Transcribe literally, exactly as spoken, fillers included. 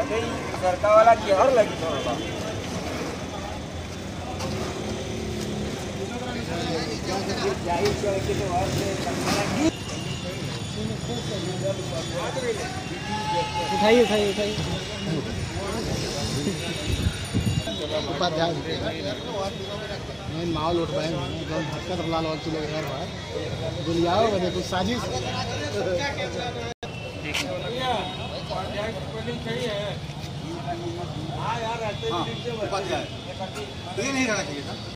सगई सरका वाला की हर लगी थोड़ा उठाइए उठाइए उठाइए उपाध्याय माहौल उठ पाए हरकत लाल और चले यार भाई दुनियाओ बने कुछ साजिश उपाध्याय ये नहीं रहना चाहिए था।